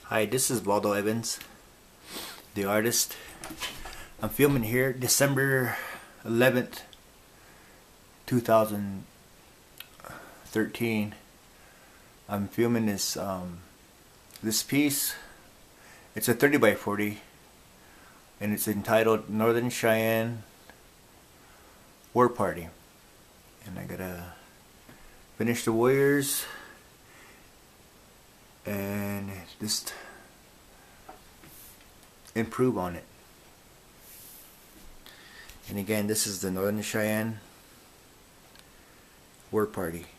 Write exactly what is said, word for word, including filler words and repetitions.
Hi, this is Valdo Evans, the artist. I'm filming here December eleventh, two thousand thirteen. I'm filming this um, this piece. It's a thirty by forty, and it's entitled Northern Cheyenne War Party. And I gotta finish the wires and just improve on it. And again, this is the Northern Cheyenne War Party.